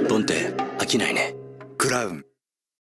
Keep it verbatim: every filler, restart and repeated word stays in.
日本って飽きないね。 クラウン